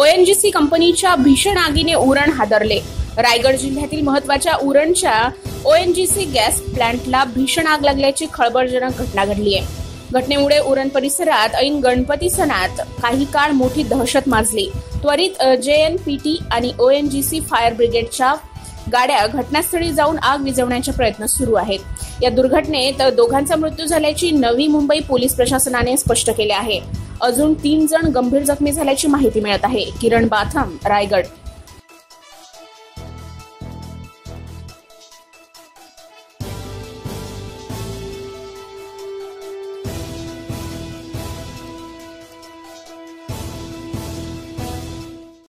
ONGC कंपनीच्या भीषण आगीने उरण हादरले। रायगड जिल्ह्यातील महत्त्वाच्या उरणच्या ओएनजीसी गॅस प्लांटला भीषण आग लागल्याची खळबळजनक घटना घडली आहे। घटनेमुळे उरण परिसरात ऐन गणपती सणात काही काळ मोठी दहशत माजली। त्वरित जेएनपीटी आणि ओएनजीसी फायर ब्रिगेडच्या गाड्या घटनास्थळी जाऊन आग विझवण्याचे प्रयत्न सुरू आहेत। या दुर्घटनेत दोघांचा मृत्यू झाल्याची नवी मुंबई पोलीस प्रशासनाने स्पष्ट केले आहे। अजून 3 जण गंभीर जखमी झाल्याची माहिती मिळत आहे। किरण बाथम, रायगड।